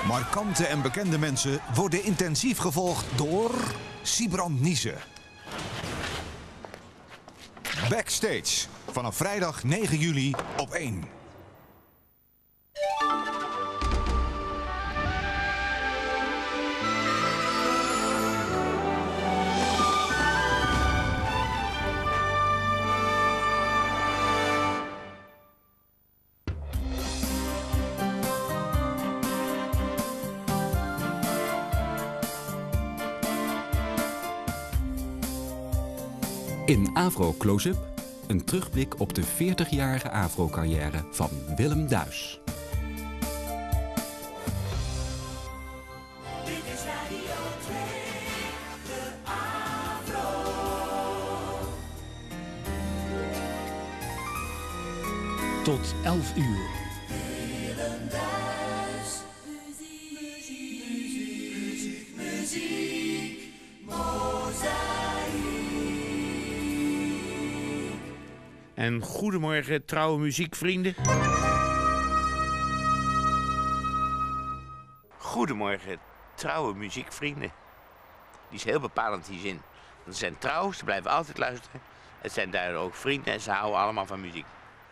Markante en bekende mensen worden intensief gevolgd door Sibrand Niese. Backstage, vanaf vrijdag 9 juli op 1. In Avro Close-up, een terugblik op de 40-jarige Avro-carrière van Willem Duis. Dit is Radio 2, de Avro. Tot 11 uur. Willem Duis. Muziek, mozaïek. En goedemorgen, trouwe muziekvrienden. Goedemorgen, trouwe muziekvrienden. Die is heel bepalend, die zin. Ze zijn trouw, ze blijven altijd luisteren. Het zijn daardoor ook vrienden en ze houden allemaal van muziek.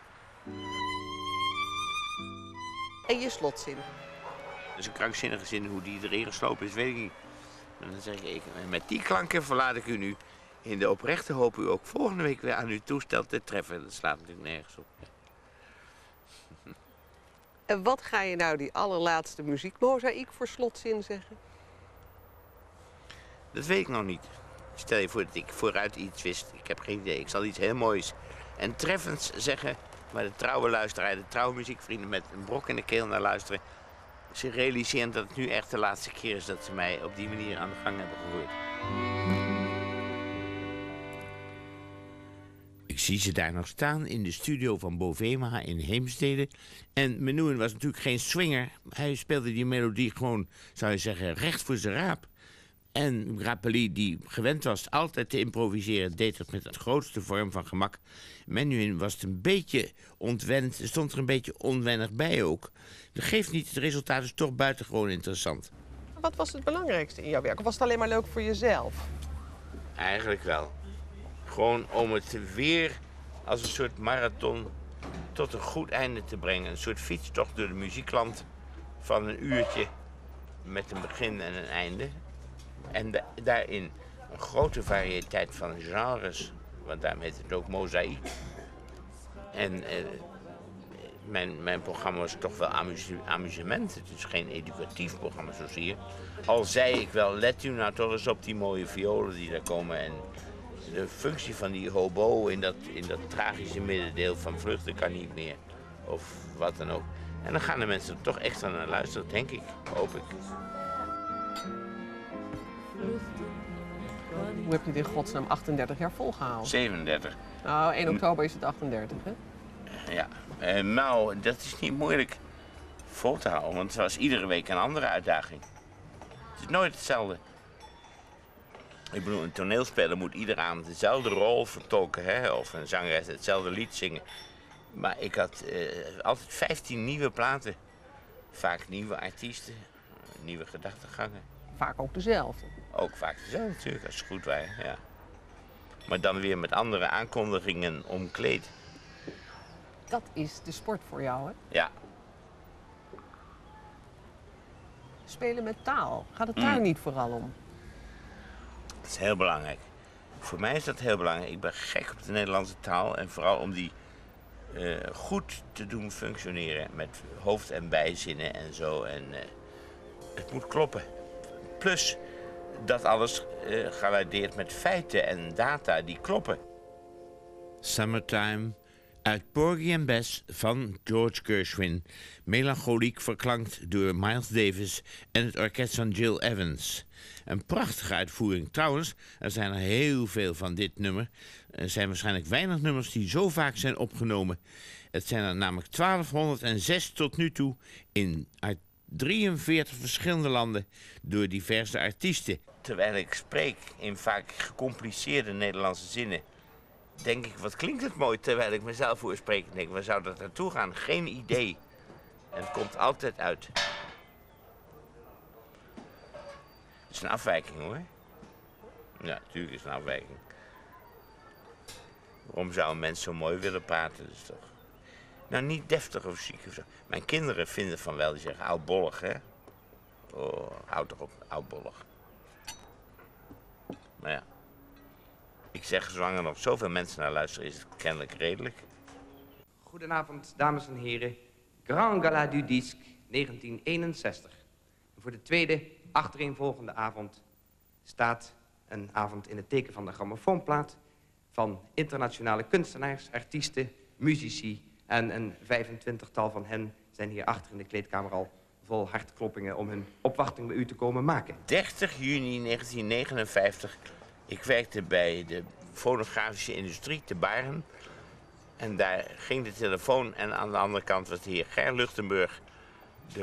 En je slotzin. Dat is een krankzinnige zin, hoe die erin geslopen is, weet ik niet. En dan zeg ik, met die klanken verlaat ik u nu. In de oprechte hoop u ook volgende week weer aan uw toestel te treffen. Dat slaat natuurlijk nergens op. En wat ga je nou die allerlaatste muziekmozaïek voor slotzin zeggen? Dat weet ik nog niet. Stel je voor dat ik vooruit iets wist. Ik heb geen idee. Ik zal iets heel moois en treffends zeggen... waar de trouwe luisteraar, de trouwe muziekvrienden met een brok in de keel naar luisteren. Ze realiseren dat het nu echt de laatste keer is dat ze mij op die manier aan de gang hebben gehoord. Ik zie ze daar nog staan in de studio van Bovema in Heemstede. En Menuhin was natuurlijk geen swinger. Hij speelde die melodie gewoon, zou je zeggen, recht voor zijn raap. En Grappelli, die gewend was altijd te improviseren, deed het met de grootste vorm van gemak. Menuhin was het een beetje ontwend, stond er een beetje onwennig bij ook. Dat geeft niet, het resultaat is toch buitengewoon interessant. Wat was het belangrijkste in jouw werk? Of was het alleen maar leuk voor jezelf? Eigenlijk wel. Gewoon om het weer als een soort marathon tot een goed einde te brengen. Een soort fietstocht door de muziekland van een uurtje met een begin en een einde. En daarin een grote variëteit van genres, want daarom heet het ook mozaïek. En mijn programma was toch wel amusement. Het is geen educatief programma zozeer. Al zei ik wel, let u nou toch eens op die mooie violen die daar komen. En de functie van die hobo in dat tragische middendeel van vluchten kan niet meer. Of wat dan ook. En dan gaan de mensen er toch extra naar luisteren, denk ik, hoop ik. Hoe heb je dit in godsnaam 38 jaar volgehouden? 37. Nou, 1 oktober is het 38, hè? Ja, nou, dat is niet moeilijk vol te houden, want het was iedere week een andere uitdaging. Het is nooit hetzelfde. Ik bedoel, een toneelspeler moet iedere avond dezelfde rol vertolken, hè? Of een zangeres hetzelfde lied zingen. Maar ik had altijd 15 nieuwe platen. Vaak nieuwe artiesten, nieuwe gedachtegangen. Vaak ook dezelfde. Ook vaak dezelfde natuurlijk, als het goed was, ja. Maar dan weer met andere aankondigingen omkleed. Dat is de sport voor jou, hè? Ja. Spelen met taal. Gaat het daar niet vooral om? Dat is heel belangrijk. Voor mij is dat heel belangrijk. Ik ben gek op de Nederlandse taal en vooral om die goed te doen functioneren met hoofd- en bijzinnen en zo. En het moet kloppen. Plus dat alles gewaardeerd met feiten en data die kloppen. Summertime uit Porgy and Bess van George Gershwin. Melancholiek verklankt door Miles Davis en het orkest van Jill Evans. Een prachtige uitvoering. Trouwens, er zijn er heel veel van dit nummer. Er zijn waarschijnlijk weinig nummers die zo vaak zijn opgenomen. Het zijn er namelijk 1206 tot nu toe in 43 verschillende landen door diverse artiesten. Terwijl ik spreek in vaak gecompliceerde Nederlandse zinnen, denk ik, wat klinkt het mooi, terwijl ik mezelf voor spreek. Ik denk, waar zou dat naartoe gaan? Geen idee. En het komt altijd uit. Het is een afwijking hoor. Ja, natuurlijk is het een afwijking. Waarom zou een mens zo mooi willen praten? Dat is toch... Nou, niet deftig of ziek of zo. Mijn kinderen vinden van wel, die zeggen oudbollig, hè? Oh, houd toch op, oudbollig. Maar ja. Ik zeg, zolang er nog zoveel mensen naar luisteren, is het kennelijk redelijk. Goedenavond, dames en heren. Grand Gala du Disque 1961. En voor de tweede achtereenvolgende avond staat een avond in het teken van de grammofoonplaat van internationale kunstenaars, artiesten, muzici en een 25-tal van hen zijn hier achter in de kleedkamer al vol hartkloppingen om hun opwachting bij u te komen maken. 30 juni 1959. Ik werkte bij de fonografische industrie te Baren. En daar ging de telefoon en aan de andere kant was de heer Ger Luchtenburg, de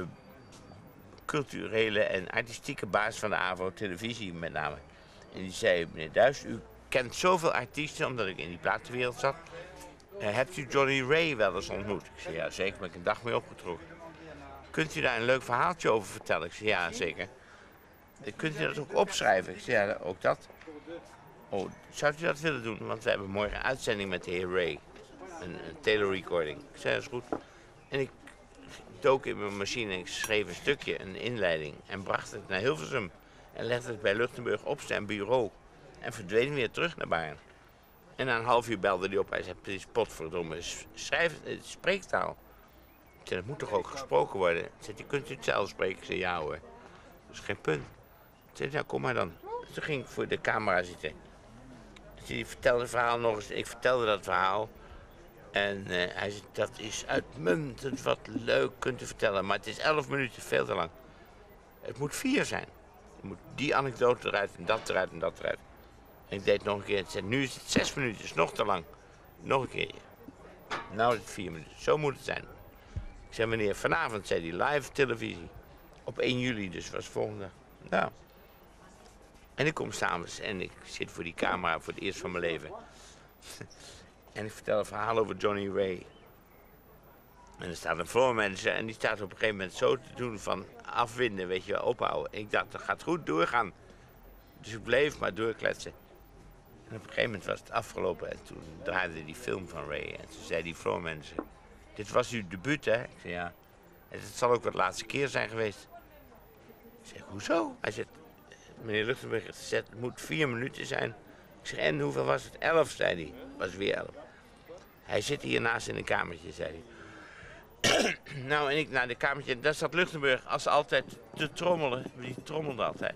culturele en artistieke baas van de AVRO televisie met name. En die zei, meneer Duis, u kent zoveel artiesten omdat ik in die platenwereld zat. Hebt u Johnny Ray wel eens ontmoet? Ik zei, ja zeker, ben ik een dag mee opgetrokken. Kunt u daar een leuk verhaaltje over vertellen? Ik zei, ja zeker. Kunt u dat ook opschrijven? Ik zei, ja, ook dat. Oh, zou u dat willen doen? Want we hebben morgen een uitzending met de heer Ray. Een telerecording. Ik zei, dat is goed. En ik dook in mijn machine en ik schreef een stukje, een inleiding. En bracht het naar Hilversum. En legde het bij Luchtenburg op zijn bureau. En verdween weer terug naar Baren. En na een half uur belde hij op. Hij zei, precies, potverdomme, schrijf het, spreektaal. Ik zei, dat moet toch ook gesproken worden? Hij zei, kunt u het zelf spreken? Ik zei, ja hoor. Dat is geen punt. Ik zei, nou kom maar dan. Dus toen ging ik voor de camera zitten. Dus hij vertelde het verhaal nog eens. Ik vertelde dat verhaal. En hij zei, dat is uitmuntend, wat leuk kunt u vertellen. Maar het is 11 minuten, veel te lang. Het moet 4 zijn. Je moet die anekdote eruit en dat eruit en dat eruit. En ik deed het nog een keer. Het zei, nu is het 6 minuten, is nog te lang. Nog een keer. Nou is het 4 minuten. Zo moet het zijn. Ik zei, meneer, vanavond, zei hij, live televisie. Op 1 juli, dus was volgende dag. Nou. En ik kom s'avonds en ik zit voor die camera voor het eerst van mijn leven. En ik vertel een verhaal over Johnny Ray. En er staat een floormanager en die staat op een gegeven moment zo te doen van afwinden, weet je wel, ophouden. En ik dacht, dat gaat goed doorgaan. Dus ik bleef maar doorkletsen. En op een gegeven moment was het afgelopen en toen draaide die film van Ray. En toen zei die floormanager, dit was uw debuut, hè? Ik zei, ja. En het zal ook wat laatste keer zijn geweest. Ik zeg, hoezo? Hij zegt, meneer Luchtenburg heeft gezegd, het moet 4 minuten zijn. Ik zeg, en hoeveel was het? 11, zei hij. Was weer 11. Hij zit hiernaast in een kamertje, zei hij. Nou, en ik naar de kamertje. Daar zat Luchtenburg als altijd te trommelen. Die trommelde altijd.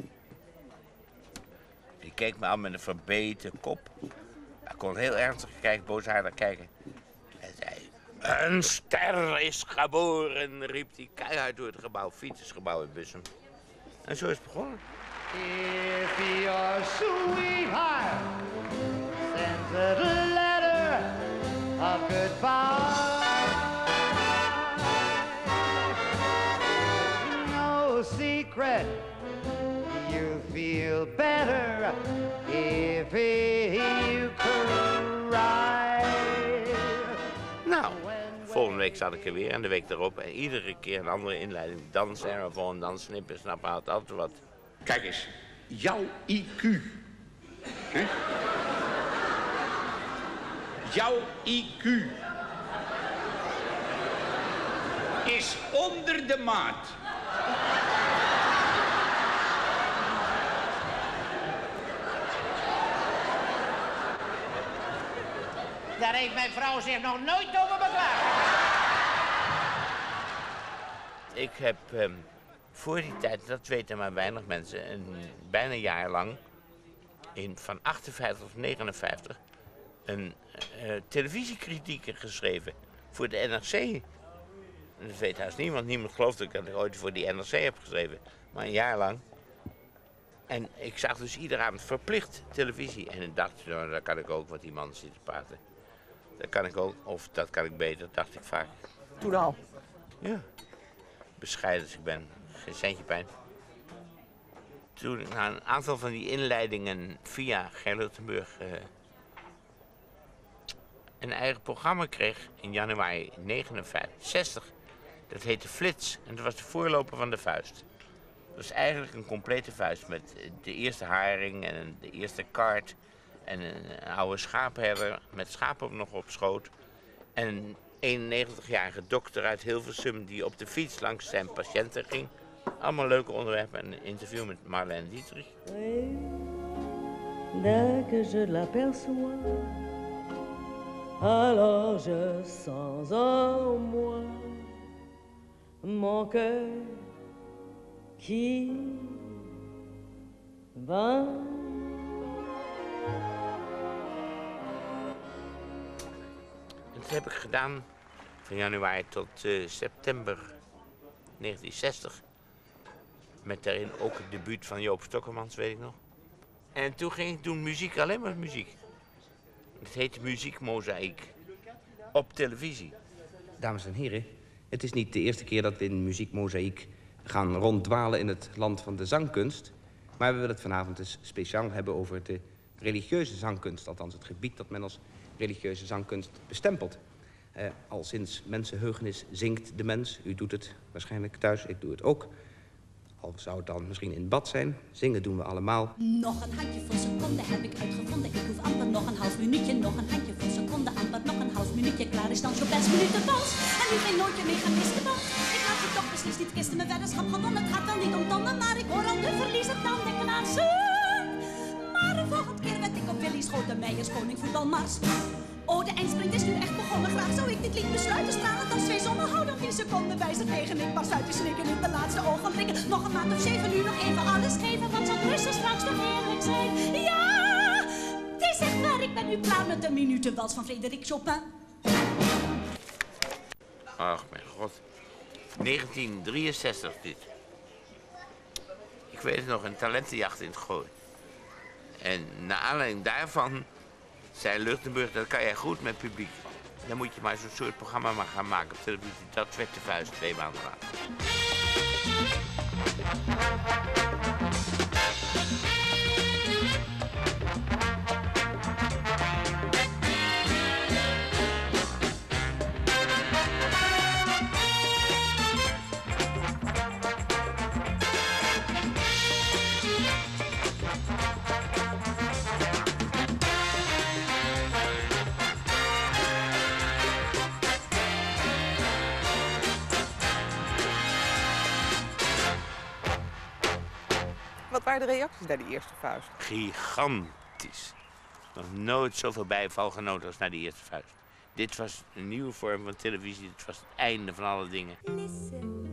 Die keek me aan met een verbeten kop. Hij kon heel ernstig kijken, boosaardig kijken. Hij zei, een ster is geboren, riep hij keihard door het gebouw. Fietsersgebouw in Bussum. En zo is het begonnen. If your sweetheart sends a letter of goodbye, no secret, you feel better if you cry. Nou, volgende week zat ik er weer en de week erop. En iedere keer een andere inleiding. Dan Seraphon, dan Snippen, Snappen, had altijd wat. Kijk eens, jouw IQ. Hè? Jouw IQ is onder de maat. Daar heeft mijn vrouw zich nog nooit over beklaagd. Ik heb voor die tijd, dat weten maar weinig mensen, bijna een jaar lang, van 58 tot 59, een televisiekritiek geschreven voor de NRC. Dat weet haast niemand. Niemand gelooft dat ik dat ooit voor die NRC heb geschreven. Maar een jaar lang. En ik zag dus iedere avond verplicht televisie. En ik dacht, nou, daar kan ik ook, wat die man zit te praten. Dat kan ik ook, of dat kan ik beter, dacht ik vaak. Toen al. Ja. Bescheiden als ik ben. Geen centje pijn. Toen ik na een aantal van die inleidingen via Ger Luchtenburg een eigen programma kreeg in januari 1959. Dat heette Flits en dat was de voorloper van de Vuist. Dat is eigenlijk een complete vuist met de eerste haring en de eerste kaart. En een oude schaapherder met schapen nog op schoot. En een 91-jarige dokter uit Hilversum die op de fiets langs zijn patiënten ging. Allemaal leuke onderwerpen en een interview met Marlène Dietrich. Dès que je l'aperçois, alors je sens en moi mon cœur qui bat. Dat heb ik gedaan van januari tot september 1960. Met daarin ook het debuut van Joop Stokkermans, weet ik nog. En toen ging ik doen muziek, alleen maar muziek. Het heette Muziekmozaïek. Op televisie. Dames en heren, het is niet de eerste keer dat we in Muziekmozaïek gaan ronddwalen in het land van de zangkunst. Maar we willen het vanavond dus speciaal hebben over de religieuze zangkunst. Althans het gebied dat men als religieuze zangkunst bestempelt. Al sinds mensenheugenis zingt de mens. U doet het waarschijnlijk thuis, ik doe het ook. Al zou het dan misschien in bad zijn. Zingen doen we allemaal. Nog een handjevol seconden heb ik uitgevonden. Ik hoef amper nog een half minuutje. Nog een handjevol seconden, amper nog een half minuutje. Klaar is dan Chopin's minutenwals. En nu geen nootje meer gemiste, want ik laat je toch beslist niet kisten. Mijn weddenschap gewonnen. Het gaat wel niet om tonnen, maar ik hoor al de verliezer dan de knaarsen. Maar de volgende keer werd ik op Willy Schoten Meijers koning voetbalmars. Oh, de eindsprint is nu echt begonnen. Graag zou ik dit lied besluiten. Stralend als twee zonnen. Hou dan 4 seconden bij ze tegen. Ik barst uit te snikken in de laatste ogenblikken. Nog een maand of 7 uur, nog even alles geven. Wat zal Brussel straks toch heerlijk zijn? Ja, het is echt waar. Ik ben nu klaar met de minutenwals van Frédéric Chopin. Ach, mijn god. 1963 dit. Ik weet het nog, een talentenjacht in het Gooi. En naar aanleiding daarvan zei Luchtenburg, dat kan jij goed met publiek. Dan moet je maar zo'n soort programma maar gaan maken op televisie. Dat werd de vuist 2 maanden later. Wat waren de reacties naar die eerste vuist? Gigantisch. Nog nooit zoveel bijval genoten als naar die eerste vuist. Dit was een nieuwe vorm van televisie. Dit was het einde van alle dingen. Listen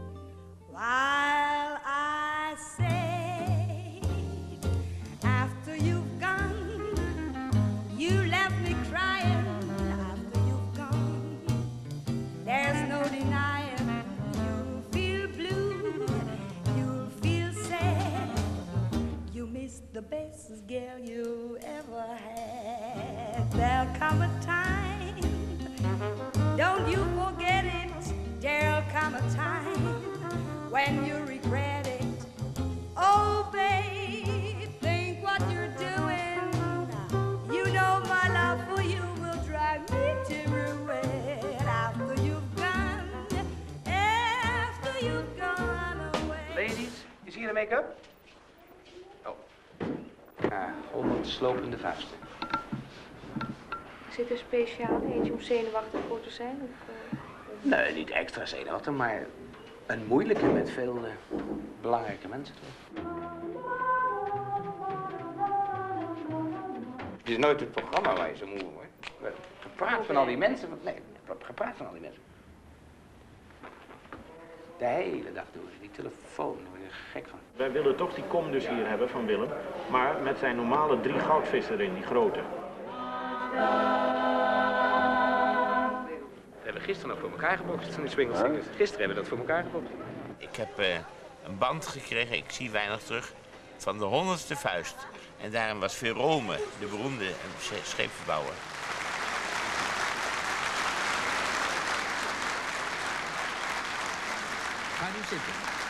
while I say, after you've gone, you left me crying. After you've gone, there's no denying. You feel blue, you feel sad. You miss the best girl you ever had. There'll come a time, don't you forget it. There'll come a time when you regret it. Oh, babe, think what you're doing. You know my love for you will drive me to ruin. After you've gone away. Ladies, is hier de make-up? Oh. 100 slopende vuisten. Zit er speciaal eentje om zenuwachtig voor te zijn? Of, Nee, niet extra zenuwachtig, maar een moeilijke met veel belangrijke mensen. Het is nooit het programma waar je zo moe wordt. Gepraat van al die mensen. Nee, gepraat van al die mensen. De hele dag door. Die telefoon, daar word je gek van. Wij willen toch die kom dus hier hebben van Willem, maar met zijn normale 3 goudvissen erin, die grote. We hebben gisteren nog voor elkaar gebokst van die swingelsingers. Gisteren hebben we dat voor elkaar gebokst. Ik heb een band gekregen, ik zie weinig terug, van de 100ste vuist. En daarin was Verome, de beroemde scheepsbouwer. Ga nu zitten.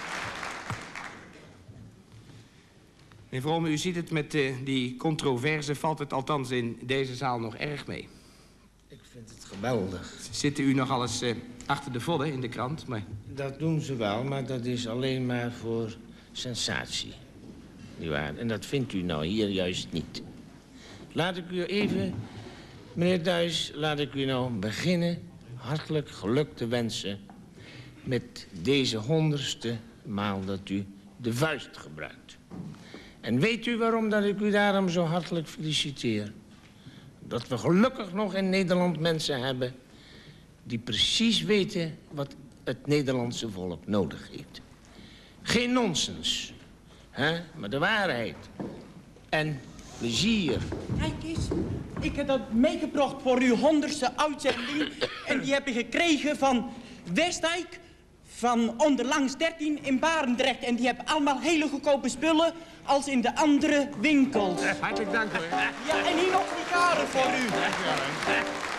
Meneer Vrome, u ziet het met die controverse valt het althans in deze zaal nog erg mee. Ik vind het geweldig. Zitten u nog alles achter de vodden in de krant? Maar... Dat doen ze wel, maar dat is alleen maar voor sensatie. Nietwaar? En dat vindt u nou hier juist niet. Laat ik u even, meneer Duyss, laat ik u nou beginnen hartelijk geluk te wensen met deze 100ste maal dat u de vuist gebruikt. En weet u waarom dat ik u daarom zo hartelijk feliciteer? Dat we gelukkig nog in Nederland mensen hebben die precies weten wat het Nederlandse volk nodig heeft. Geen nonsens, hè? Maar de waarheid. En plezier. Kijk eens, ik heb dat meegebracht voor uw 100ste uitzending. En die heb ik gekregen van Westdijk, van onderlangs 13 in Barendrecht. En die hebben allemaal hele goedkope spullen als in de andere winkels. Hartelijk dank hoor. Ja, en hier nog sigaren voor u. Dank u wel.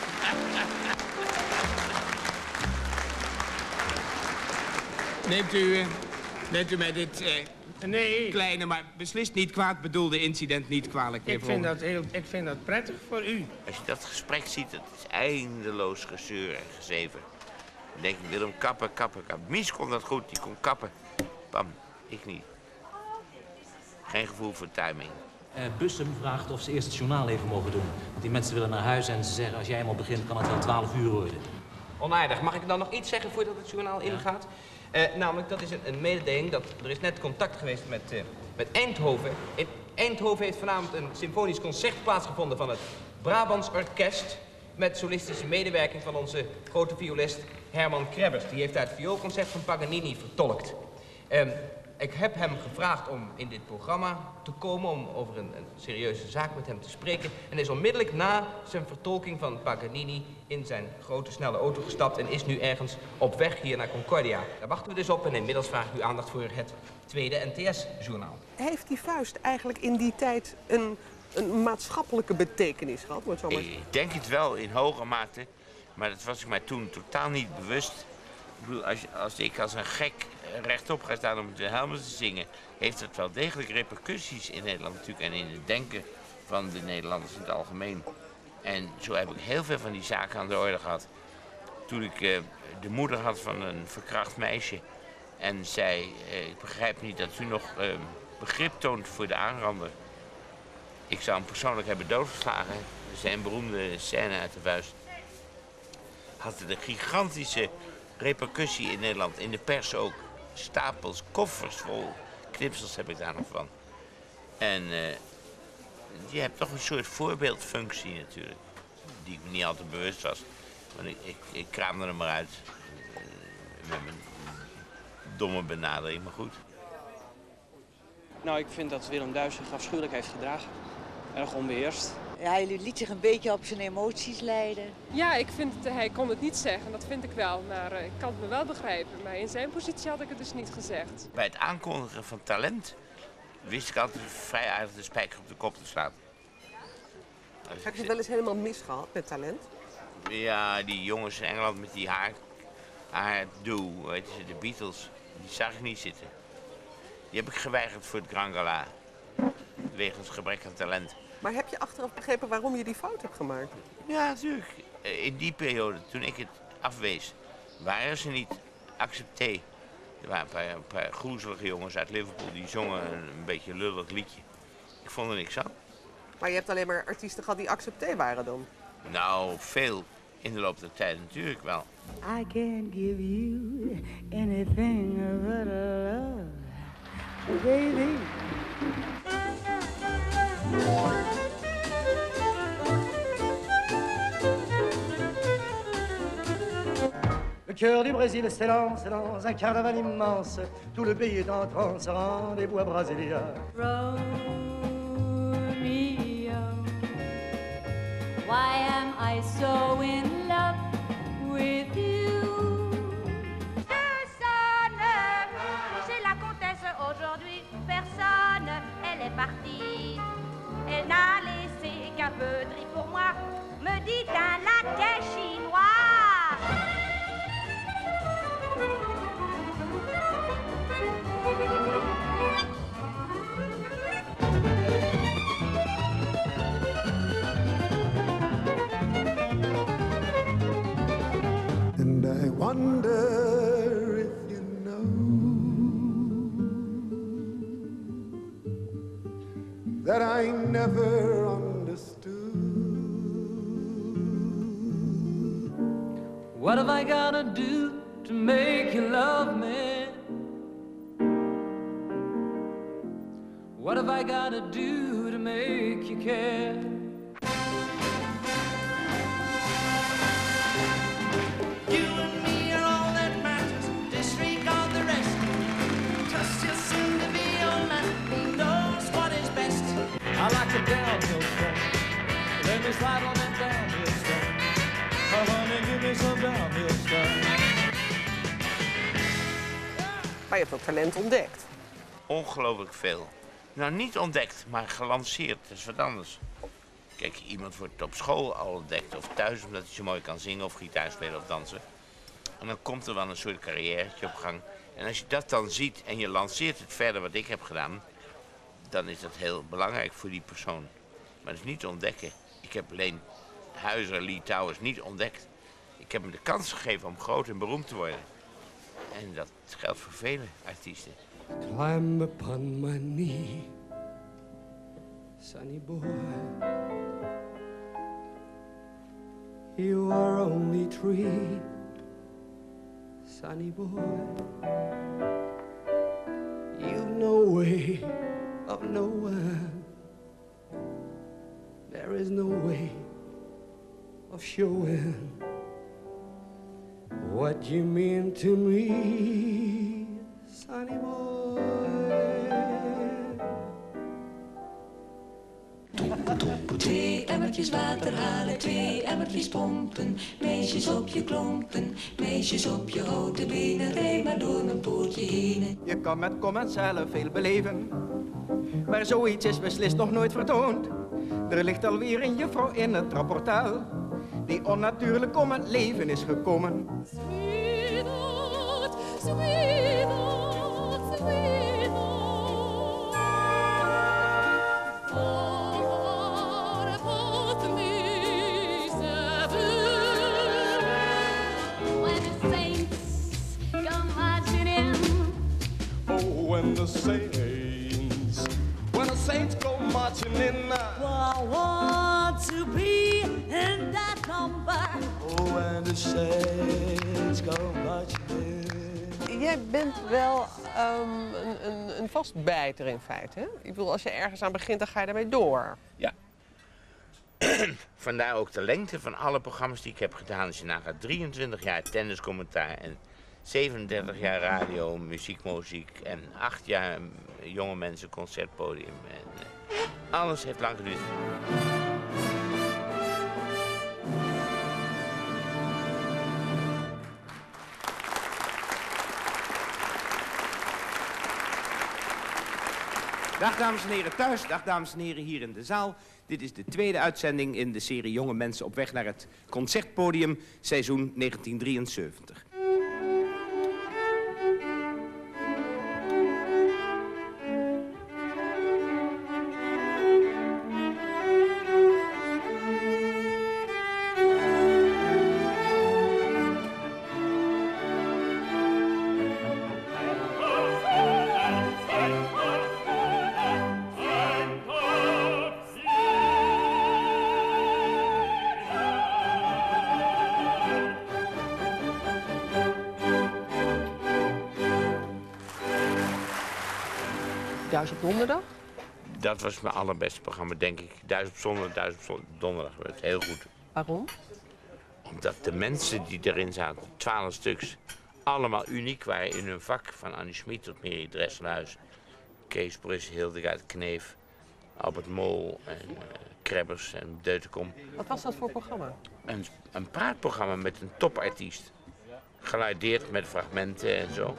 Neemt u mij dit kleine, maar beslist niet kwaad bedoelde incident niet kwalijk? Ik vind dat prettig voor u. Als je dat gesprek ziet, het is eindeloos gezeur en gezever. Dan denk ik, Willem, kappen. Mies kon dat goed, die kon kappen. Pam, ik niet. Geen gevoel voor timing. Bussum vraagt of ze eerst het journaal even mogen doen. Want die mensen willen naar huis en ze zeggen, als jij eenmaal begint, kan het wel 12 uur worden. Onaardig. Mag ik dan nog iets zeggen voordat het journaal ingaat? Namelijk, dat is een mededeling dat er is net contact geweest met Eindhoven. In Eindhoven heeft vanavond een symfonisch concert plaatsgevonden van het Brabants Orkest. Met solistische medewerking van onze grote violist Herman Krebbers. Die heeft daar het vioolconcert van Paganini vertolkt. Ik heb hem gevraagd om in dit programma te komen om over een serieuze zaak met hem te spreken. En is onmiddellijk na zijn vertolking van Paganini in zijn grote snelle auto gestapt en is nu ergens op weg hier naar Concordia. Daar wachten we dus op en inmiddels vraag ik uw aandacht voor het tweede NTS-journaal. Heeft die vuist eigenlijk in die tijd een maatschappelijke betekenis gehad? Ik denk het wel in hoge mate, maar dat was ik mij toen totaal niet bewust. Ik bedoel, als ik als een gek rechtop ga staan om de Helmen te zingen, heeft het wel degelijk repercussies in Nederland natuurlijk en in het denken van de Nederlanders in het algemeen. En zo heb ik heel veel van die zaken aan de orde gehad. Toen ik de moeder had van een verkracht meisje en zei, ik begrijp niet dat u nog begrip toont voor de aanrander. Ik zou hem persoonlijk hebben doodgeslagen. Zijn beroemde scène uit de vuist had de gigantische repercussie in Nederland, in de pers ook. Stapels, koffers vol knipsels heb ik daar nog van. En je hebt toch een soort voorbeeldfunctie natuurlijk, die ik me niet altijd bewust was. Want ik kraamde er maar uit met mijn domme benadering, maar goed. Nou, ik vind dat Willem Duyss zich afschuwelijk heeft gedragen. Erg onbeheerst. Ja, hij liet zich een beetje op zijn emoties leiden. Ja, ik vind het, hij kon het niet zeggen, dat vind ik wel. Maar ik kan het me wel begrijpen. Maar in zijn positie had ik het dus niet gezegd. Bij het aankondigen van talent wist ik altijd vrij aardig de spijker op de kop te slaan. Heb je het wel eens helemaal misgehad met talent? Ja, die jongens in Engeland met die haardoe, weet je, de Beatles, die zag ik niet zitten. Die heb ik geweigerd voor het Grand Gala. Wegens gebrek aan talent. Maar heb je achteraf begrepen waarom je die fout hebt gemaakt? Ja, natuurlijk. In die periode, toen ik het afwees, waren ze niet accepté. Er waren een paar groezelige jongens uit Liverpool die zongen een beetje lullig liedje. Ik vond er niks aan. Maar je hebt alleen maar artiesten gehad die accepté waren dan? Nou, veel. In de loop der tijd natuurlijk wel. I can't give you anything but love, baby. Le cœur du Brésil s'élance dans un carnaval immense. Tout le pays est en transe, rendez-vous à Brasilia. Romeo, why am I so in love with you? Personne, c'est la comtesse aujourd'hui. Personne, elle est partie. Elle n'a laissé qu'un peu de riz pour moi. Me dit un laquais chinois. And I wonder if you know that I never understood. What have I gotta do to make you love me? What have I gotta do to make you care? You and me are all that matters. Disregard the rest. Trust your soon to be your man. He knows what is best. I like a downhill stone. Let me slide on that downhill stone. Oh, honey, give me some downhill stone. Maar je hebt ook talent ontdekt. Ongelooflijk veel. Nou, niet ontdekt, maar gelanceerd. Dat is wat anders. Kijk, iemand wordt op school al ontdekt of thuis omdat hij zo mooi kan zingen of gitaar spelen of dansen. En dan komt er wel een soort carrièretje op gang. En als je dat dan ziet en je lanceert het verder wat ik heb gedaan, dan is dat heel belangrijk voor die persoon. Maar dat is niet ontdekken. Ik heb alleen Huizer, Lee Towers niet ontdekt. Ik heb hem de kans gegeven om groot en beroemd te worden. En dat geldt voor vele artiesten. Climb upon my knee, sonny boy. You are only 3, sonny boy. You've no way of knowing. There is no way of showing what you mean to me, sonny boy. 2 emmertjes water halen, 2 emmertjes pompen. Meisjes op je klompen, meisjes op je houten benen. Rij maar door mijn poortje heen. Je kan met commensalen veel beleven, maar zoiets is beslist nog nooit vertoond. Er ligt alweer een juffrouw in het rapportaal, die onnatuurlijk om het leven is gekomen. Sweetheart, sweetheart, sweetheart. When the saints go marching in now. I want to be in that number. Oh, when the saints go marching in. Jij bent wel een vastbijter in feite, hè? Ik bedoel, als je ergens aan begint, dan ga je daarmee door. Ja. Vandaar ook de lengte van alle programma's die ik heb gedaan. Als je nagaat 23 jaar tenniscommentaar en 37 jaar radio, muziek en 8 jaar jonge mensen concertpodium. En, alles heeft lang geduurd. Dag dames en heren thuis, dag dames en heren hier in de zaal. Dit is de tweede uitzending in de serie Jonge Mensen op weg naar het Concertpodium, seizoen 1973. Duizend Donderdag? Dat was mijn allerbeste programma, denk ik. 1000 zondag, 1000 donderdag. Dat was heel goed. Waarom? Omdat de mensen die erin zaten, 12 stuks, allemaal uniek waren in hun vak. Van Annie Schmid tot Mary Dresselhuis, Kees Brus, Hildegard Kneef, Albert Mol en Krebbers en Deutenkom. Wat was dat voor programma? Een praatprogramma met een topartiest. Geluideerd met fragmenten en zo.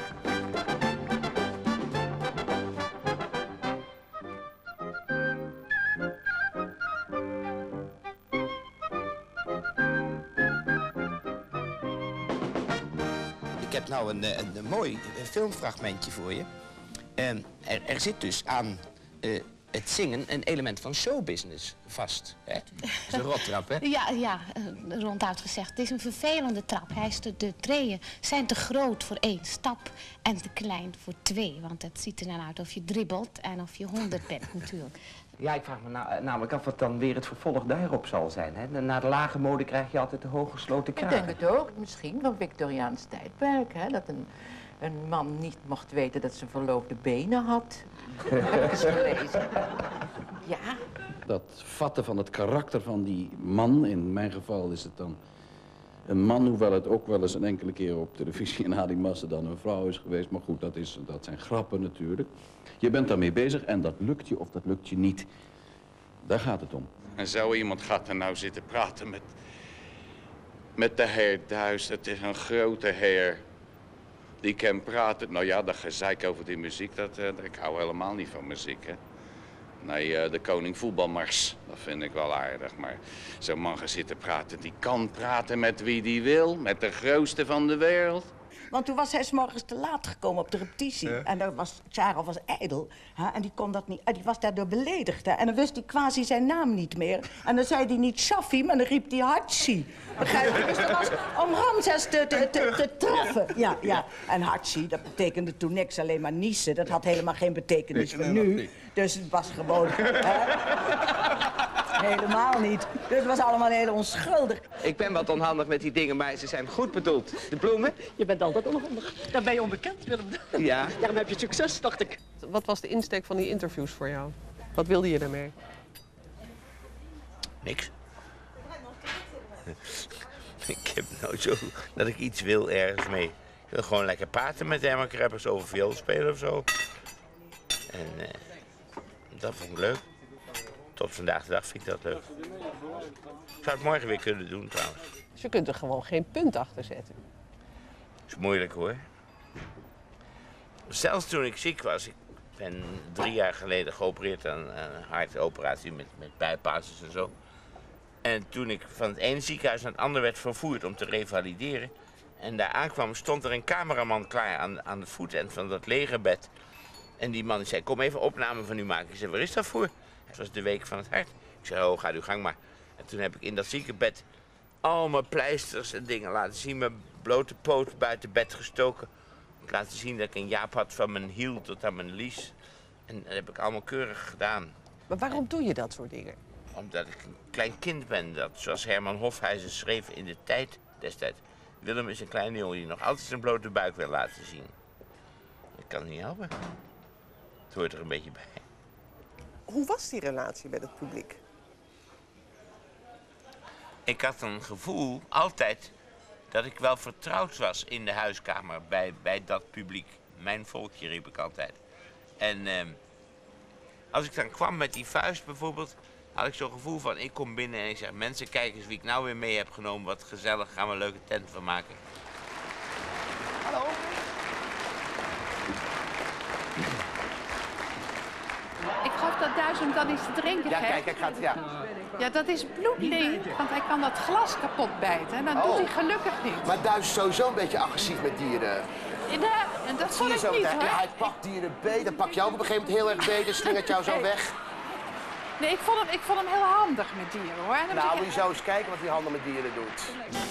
Ik heb nou een mooi filmfragmentje voor je. Er zit dus aan het zingen een element van showbusiness vast. Hè? Dat is een rottrap, hè? Ja, ronduit gezegd. Het is een vervelende trap. De treeën zijn te groot voor 1 stap en te klein voor 2. Want het ziet er dan uit of je dribbelt en of je 100 bent natuurlijk. Ja, ik vraag me namelijk af wat dan weer het vervolg daarop zal zijn. Hè? Na de lage mode krijg je altijd de hooggesloten kragen. Ik denk het ook. Misschien van Victoriaans tijdperk. Hè? Dat een man niet mocht weten dat ze verloofde benen had. Dat heb ik eens gelezen. Ja. Dat vatten van het karakter van die man, in mijn geval is het dan een man, hoewel het ook wel eens een enkele keer op televisie in Adi Massa dan een vrouw is geweest. Maar goed, dat zijn grappen natuurlijk. Je bent daarmee bezig en dat lukt je of dat lukt je niet. Daar gaat het om. En zo iemand gaat er nou zitten praten met de heer Duis. Het is een grote heer. Die kan praten. Nou ja, dat gezeik over die muziek, ik hou helemaal niet van muziek, hè. Nee, de koning voetbalmars, dat vind ik wel aardig. Maar zo'n man gaat zitten praten, die kan praten met wie die wil. Met de grootste van de wereld. Want toen was hij 's morgens te laat gekomen op de repetitie. Ja. En Charles was ijdel. Hè? En die kon dat niet. Die was daardoor beledigd. Hè? En dan wist hij quasi zijn naam niet meer. En dan zei hij niet Shaffi, maar dan riep hij Hachi. Begrijp je? Dus dat was om Ramses te treffen. Ja, ja. En Hachi, dat betekende toen niks, alleen maar niezen. Dat had helemaal geen betekenis voor nu. Dus het was gewoon... Helemaal niet. Dus het was allemaal heel onschuldig. Ik ben wat onhandig met die dingen, maar ze zijn goed bedoeld. De bloemen? Je bent altijd onhandig. Daar ben je onbekend, Willem. Ja. Daarom heb je succes, dacht ik. Wat was de insteek van die interviews voor jou? Wat wilde je daarmee? Niks. Ik heb nou zo dat ik iets wil ergens mee. Ik wil gewoon lekker praten met Herman Kreppers over viool spelen of zo. En dat vond ik leuk. Tot vandaag de dag vind ik dat leuk. Ik zou het morgen weer kunnen doen trouwens. Dus je kunt er gewoon geen punt achter zetten. Dat is moeilijk hoor. Zelfs toen ik ziek was, ik ben 3 jaar geleden geopereerd aan een hartoperatie met bijpasses en zo. En toen ik van het ene ziekenhuis naar het andere werd vervoerd om te revalideren. En daar aankwam, stond er een cameraman klaar aan de voetend van dat legerbed. En die man zei, kom even opname van u maken. Ik zei, waar is dat voor? Het was de week van het hart. Ik zei, oh, ga uw gang maar. En toen heb ik in dat ziekenbed al mijn pleisters en dingen laten zien. Mijn blote poot buiten bed gestoken. Ik laten zien dat ik een jaap had van mijn hiel tot aan mijn lies. En dat heb ik allemaal keurig gedaan. Maar waarom doe je dat soort dingen? Omdat ik een klein kind ben. Dat, zoals Herman Hofhuizen schreef in de tijd destijds. Willem is een kleine jongen die nog altijd zijn blote buik wil laten zien. Ik kan het niet helpen. Het hoort er een beetje bij. Hoe was die relatie met het publiek? Ik had een gevoel, altijd, dat ik wel vertrouwd was in de huiskamer bij dat publiek. Mijn volkje, riep ik altijd. En als ik dan kwam met die vuist bijvoorbeeld, had ik zo'n gevoel van, ik kom binnen en ik zeg, mensen, kijk eens wie ik nou weer mee heb genomen. Wat gezellig, gaan we een leuke tent van maken. Hallo. Ik gaf dat 1000 dan iets te drinken Ja, geeft. kijk, ik ga het, ja. Ja, dat is bloedlink, want hij kan dat glas kapot bijten. En dat doet hij gelukkig niet. Maar Duis is sowieso een beetje agressief met dieren. Ja, en dat vond ik zo niet, meteen. hoor. Hij pakt dieren beet, dan pak je ook op een gegeven moment heel erg beet en slingert jou zo weg. Nee, ik vond hem heel handig met dieren, hoor. En dan Nou, zeg moet je zo eens kijken wat die handel met dieren doet.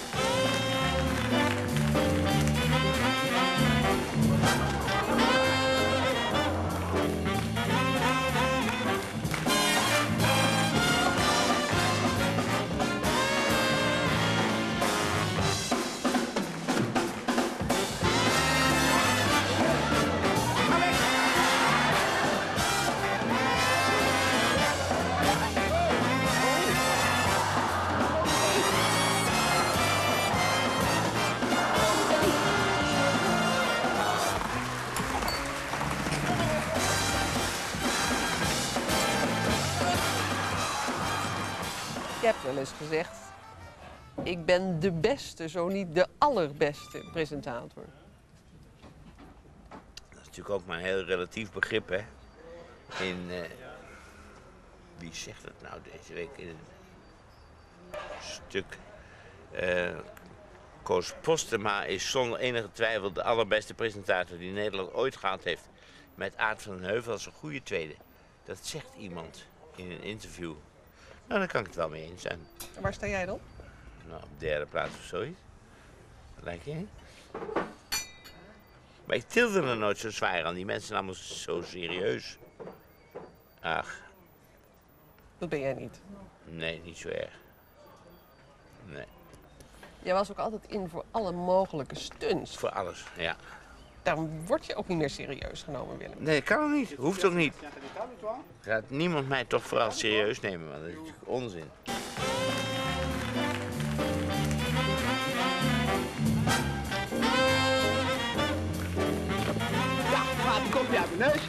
Je hebt wel eens gezegd, ik ben de beste, zo niet de allerbeste presentator. Dat is natuurlijk ook maar een heel relatief begrip, hè. Wie zegt het nou deze week in een stuk? Koos Postema is zonder enige twijfel de allerbeste presentator die Nederland ooit gehad heeft. Met Aart van den Heuvel als een goede tweede. Dat zegt iemand in een interview. Nou, daar kan ik het wel mee eens zijn. En waar sta jij dan? Nou, op 3e plaats of zoiets. Wat lijkt je? Maar ik tilde er nooit zo zwaar aan. Die mensen zijn allemaal zo serieus. Ach. Dat ben jij niet. Nee, niet zo erg. Nee. Jij was ook altijd in voor alle mogelijke stunts. Voor alles, ja. Daarom word je ook niet meer serieus genomen, Willem. Nee, kan ook niet. Hoeft ook niet. Gaat niemand mij toch vooral serieus nemen, want dat is natuurlijk onzin. Ja, maar die komt weer uit mijn neus.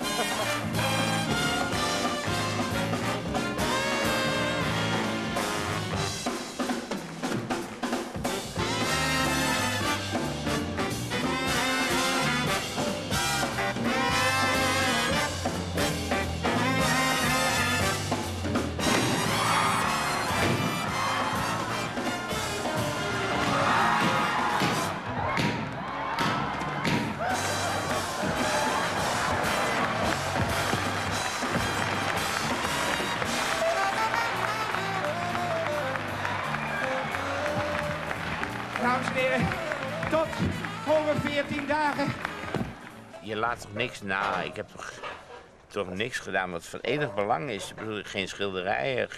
Dames en heren, tot over 14 dagen. Je laat toch niks na. Ik heb toch niks gedaan wat van enig belang is. Ik bedoel, geen schilderijen,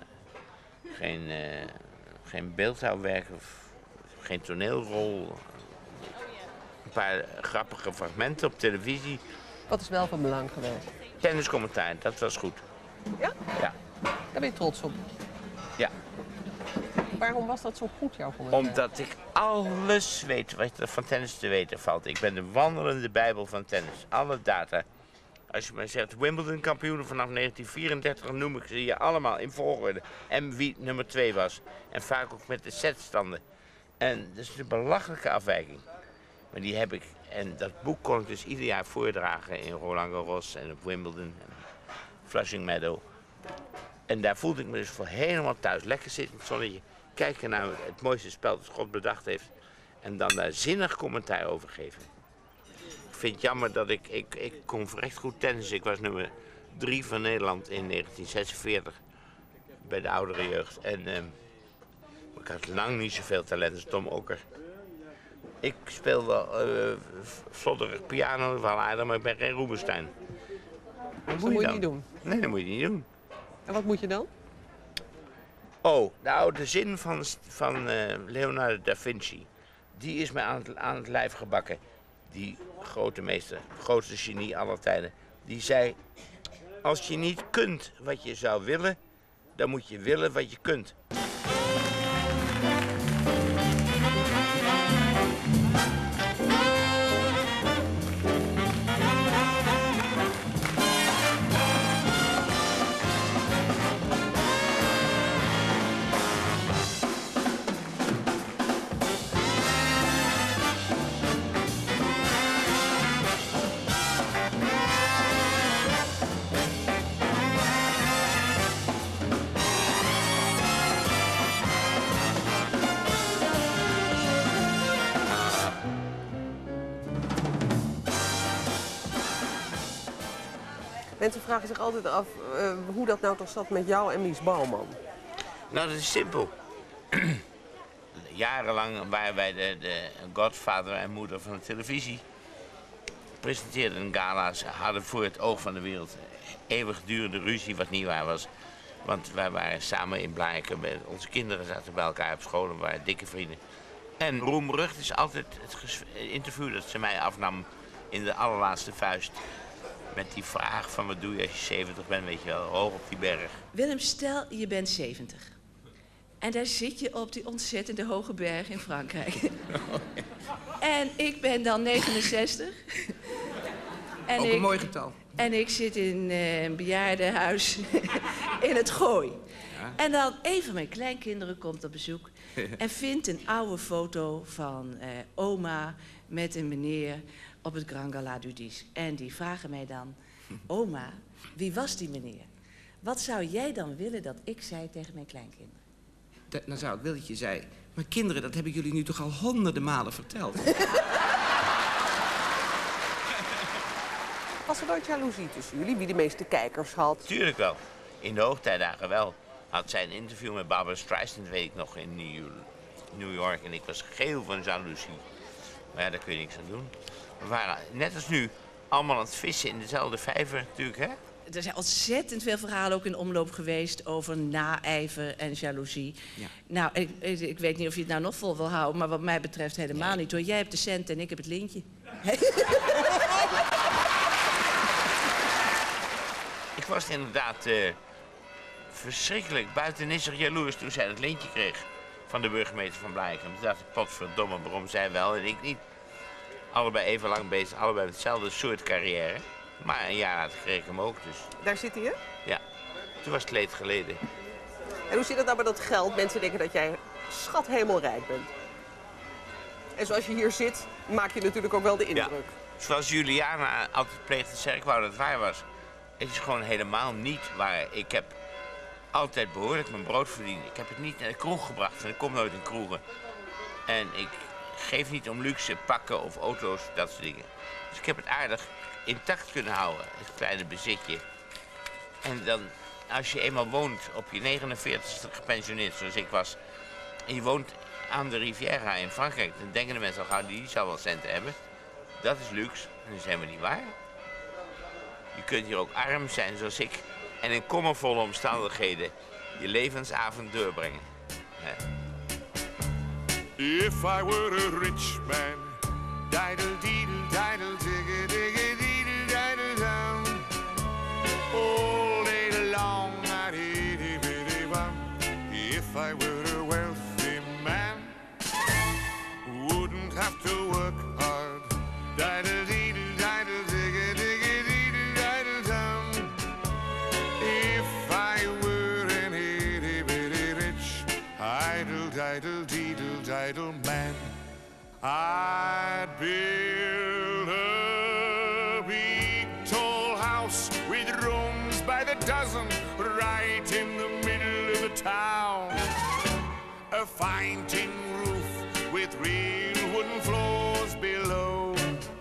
geen beeldhouwwerk of geen toneelrol. Een paar grappige fragmenten op televisie. Wat is wel van belang geweest? Tenniscommentaar, dat was goed. Ja? Ja. Daar ben je trots op. Ja. Waarom was dat zo goed, jouw commentaar? Omdat ik alles weet wat er van tennis te weten valt. Ik ben de wandelende bijbel van tennis. Alle data. Als je mij zegt Wimbledon kampioenen vanaf 1934, dan noem ik ze je allemaal in volgorde. En wie nummer 2 was. En vaak ook met de setstanden. En dat is een belachelijke afwijking. Maar die heb ik. En dat boek kon ik dus ieder jaar voordragen in Roland Garros en op Wimbledon en Flushing Meadow. En daar voelde ik me dus voor helemaal thuis. Lekker zitten in het zonnetje. Kijken naar het mooiste spel dat God bedacht heeft. En dan daar zinnig commentaar over geven. Ik vind het jammer dat ik kon recht goed tennis. Ik was nummer 3 van Nederland in 1946. Bij de oudere jeugd. En ik had lang niet zoveel talent als Tom Okker. Ik speel wel vlodderig piano, wel aardig, maar ik ben geen Rubinstein. Dat moet je niet doen? Nee, dat moet je niet doen. En wat moet je dan? Oh, nou, de zin van Leonardo da Vinci, die is mij aan het lijf gebakken. Die grote meester, grootste genie aller tijden, die zei: als je niet kunt wat je zou willen, dan moet je willen wat je kunt. Mensen vragen zich altijd af hoe dat nou toch zat met jou en Mies Bouwman. Nou, dat is simpel. Jarenlang waren wij de godvader en moeder van de televisie. Presenteerden gala's, hadden voor het oog van de wereld eeuwigdurende ruzie, wat niet waar was. Want wij waren samen in Blaaken, onze kinderen zaten bij elkaar op school en waren dikke vrienden. En roemrucht is altijd het interview dat ze mij afnam in de allerlaatste vuist. Met die vraag van wat doe je als je 70 bent, weet je wel, hoog op die berg. Willem, stel je bent 70. En daar zit je op die ontzettende hoge berg in Frankrijk. En ik ben dan 69. En ook een mooi getal. En ik zit in een bejaardenhuis in het Gooi. Ja. En dan een van mijn kleinkinderen komt op bezoek en vindt een oude foto van oma met een meneer op het Grand Gala du Disque. En die vragen mij dan: oma, wie was die meneer? Wat zou jij dan willen dat ik zei tegen mijn kleinkinderen? Dan zou ik willen dat je zei: maar kinderen, dat hebben jullie nu toch al honderden malen verteld. Was er nooit jaloezie tussen jullie, wie de meeste kijkers had? Tuurlijk wel. In de hoogtijdagen wel. Had zij een interview met Barbra Streisand, weet ik nog, in New York. En ik was geel van jaloezie. Maar ja, daar kun je niks aan doen. We waren, net als nu, allemaal aan het vissen in dezelfde vijver natuurlijk, hè? Er zijn ontzettend veel verhalen ook in omloop geweest over naijver en jaloezie. Ja. Nou, ik weet niet of je het nou nog vol wil houden, maar wat mij betreft helemaal niet hoor. Jij hebt de cent en ik heb het lintje. Ik was inderdaad verschrikkelijk buitenissig jaloers toen zij het lintje kreeg van de burgemeester van Blijkum. Toen dacht ik, potverdomme, waarom zij wel en ik niet? Allebei even lang bezig, allebei met hetzelfde soort carrière. Maar een jaar later kreeg ik hem ook, dus Daar zit hij, hè? ja. Toen was het leed geleden. En hoe zit het nou met dat geld? Mensen denken dat jij schat hemelrijk bent. En zoals je hier zit, maak je natuurlijk ook wel de indruk. Zoals Juliana altijd pleegde te zeggen, ik wou dat het waar was. Het is gewoon helemaal niet waar. Ik heb altijd behoorlijk mijn brood verdiend. Ik heb het niet naar de kroeg gebracht en ik kom nooit in kroegen. En ik geef niet om luxe pakken of auto's, dat soort dingen. Dus ik heb het aardig intact kunnen houden, het kleine bezitje. En dan, als je eenmaal woont op je 49ste gepensioneerd, zoals ik was, en je woont aan de Riviera in Frankrijk, dan denken de mensen al gauw, die zal wel centen hebben. Dat is luxe, en dat is helemaal niet waar. Je kunt hier ook arm zijn, zoals ik, en in kommervolle omstandigheden je levensavond doorbrengen. Ja. If I were a rich man, diddle deedle diddle digga digga deedle diddle down, all day long I'd itty bitty bum. If I were a wealthy man, wouldn't have to work hard, diddle deedle diddle digga digga deedle diddle down. If I were an itty bitty rich, idle diddle deedle diddle man, I'd build a big tall house with rooms by the dozen right in the middle of the town. A fine tin roof with real wooden floors below.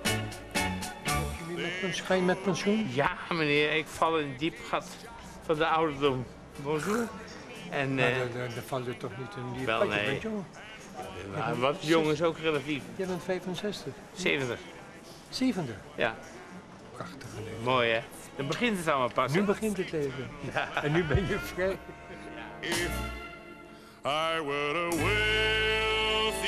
Ga je met pensioen? Ja, meneer, ik val in een diep gat van de ouderdom. Bonjour. En, daar valt je toch niet in die wel, padje, nee. weet je wel. Maar wat jong is ook relatief. Jij bent 65. 70. 70? Ja. Prachtige leven. Mooi, hè? Dan begint het allemaal pas. Nu begint het leven. Ja. En nu ben je vrij. If I were a wealthy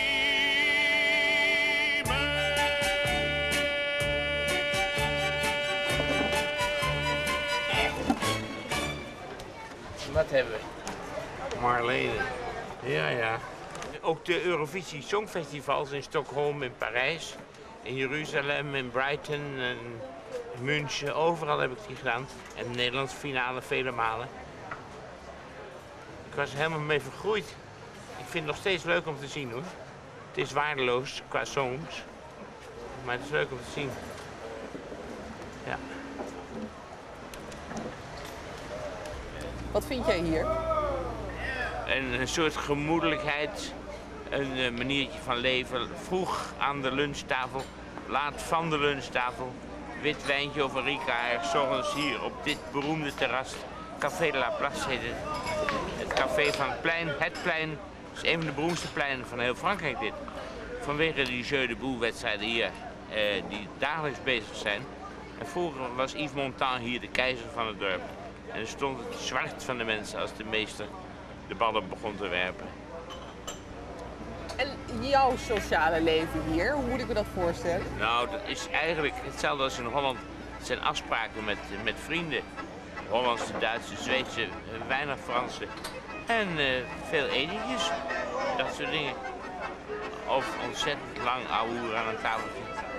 Wat hebben we? Marlene. Ja, ja. Ook de Eurovisie Songfestivals in Stockholm, in Parijs, in Jeruzalem, in Brighton, in München. Overal heb ik die gedaan. En de Nederlandse finale vele malen. Ik was er helemaal mee vergroeid. Ik vind het nog steeds leuk om te zien, hoor. Het is waardeloos qua songs. Maar het is leuk om te zien. Ja. Wat vind jij hier? Een soort gemoedelijkheid, een maniertje van leven. Vroeg aan de lunchtafel, laat van de lunchtafel. Wit wijntje of een Rika, 's ochtends hier op dit beroemde terras. Café de la Place heet het. Het café van het plein. Het plein is een van de beroemdste pleinen van heel Frankrijk dit. Vanwege die Jeux de Boule wedstrijden hier, die dagelijks bezig zijn. En vroeger was Yves Montand hier de keizer van het dorp. En er stond het zwart van de mensen als de meester de ballen begon te werpen. En jouw sociale leven hier, hoe moet ik me dat voorstellen? Nou, dat is eigenlijk hetzelfde als in Holland. Het zijn afspraken met vrienden. Hollandse, Duitse, Zweedse, weinig Franse. En veel etentjes, dat soort dingen. Of ontzettend lang ouwehoeren aan een tafeltje.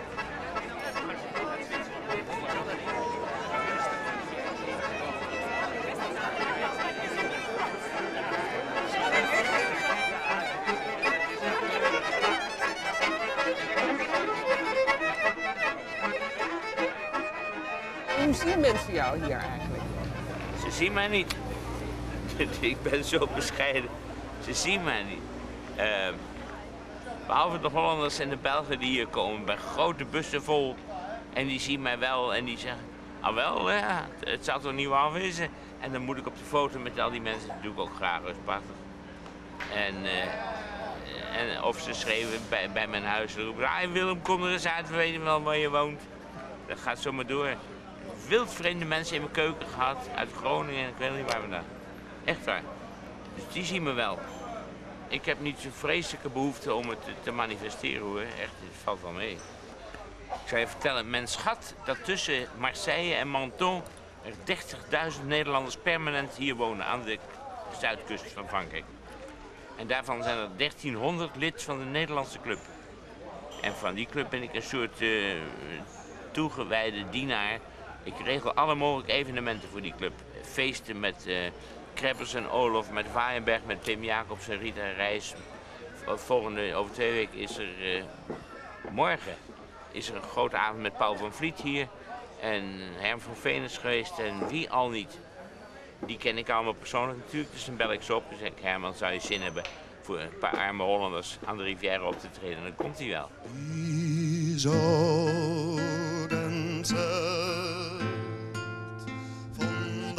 Hoe zien mensen jou hier eigenlijk? Ze zien mij niet. Ik ben zo bescheiden. Ze zien mij niet. Behalve de Hollanders en de Belgen die hier komen, bij grote bussen vol. En die zien mij wel en die zeggen, ah wel, ja, het zal toch niet waar wezen. En dan moet ik op de foto met al die mensen, dat doe ik ook graag, dat is prachtig. En of ze schreven bij mijn huis, roepen, ah Willem, kom er eens uit, we weten wel waar je woont. Dat gaat zomaar door. wildvreemde mensen in mijn keuken gehad. Uit Groningen en ik weet niet waar vandaan. Echt waar. Dus die zien me wel. Ik heb niet zo'n vreselijke behoefte om het te manifesteren hoor. Echt, het valt wel mee. Ik zou je vertellen, men schat dat tussen Marseille en Menton er 30.000 Nederlanders permanent hier wonen aan de zuidkust van Frankrijk. En daarvan zijn er 1300 lid van de Nederlandse club. En van die club ben ik een soort toegewijde dienaar. Ik regel alle mogelijke evenementen voor die club. Feesten met Kreppers en Olof, met Waaienberg, met Pim Jacobs en Rita Reis. Over 2 weken is er, morgen is er een grote avond met Paul van Vliet hier. En Herm van Veen is geweest en wie al niet. Die ken ik allemaal persoonlijk natuurlijk, dus dan bel ik ze op en zeg ik, Herman, zou je zin hebben voor een paar arme Hollanders aan de Rivière op te treden? En dan komt hij wel. Wie zouden ze van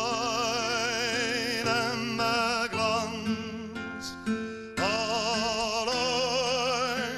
deinem glans alleen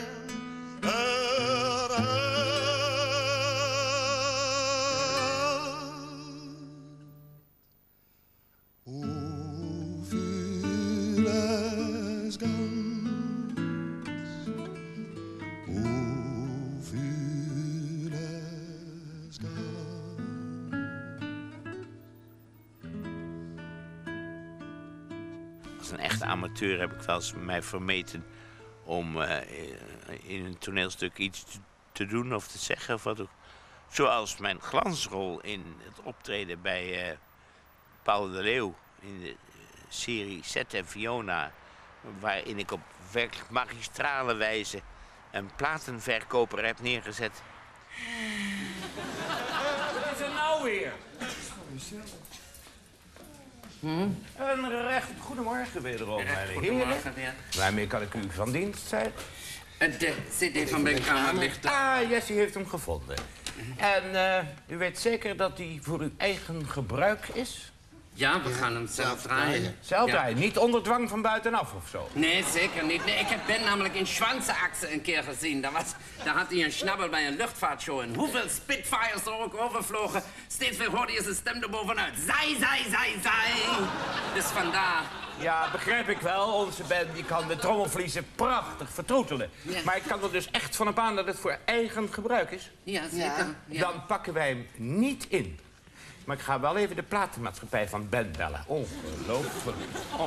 Als een echte amateur heb ik wel eens mij vermeten om in een toneelstuk iets te doen of te zeggen of wat ook. Zoals mijn glansrol in het optreden bij Paul de Leeuw in de serie Zet en Fiona, waarin ik op werkelijk magistrale wijze een platenverkoper heb neergezet. Wat is er nou weer? Een recht goedemorgen wederom, mijn heren. Goedemorgen weer. Waarmee kan ik u van dienst zijn? De cd van Ben Kamer ligt er. Ah, Jessie heeft hem gevonden. En u weet zeker dat die voor uw eigen gebruik is? Ja, we gaan hem zelf draaien. Zelf draaien, niet onder dwang van buitenaf of zo? Nee, zeker niet. Nee, ik heb Ben namelijk in Schwanzenachse een keer gezien. Daar had hij een schnabbel bij een luchtvaartshow. En hoeveel Spitfires er ook overvlogen, steeds weer hoorde je zijn stem erbovenuit. Zij. Dus vandaar. Ja, begrijp ik wel. Onze Ben die kan de trommelvliezen prachtig vertroetelen. Ja. Maar ik kan er dus echt van op aan dat het voor eigen gebruik is. Ja, zeker. Ja. Dan pakken wij hem niet in. Maar ik ga wel even de platenmaatschappij van Ben bellen. Ongelooflijk.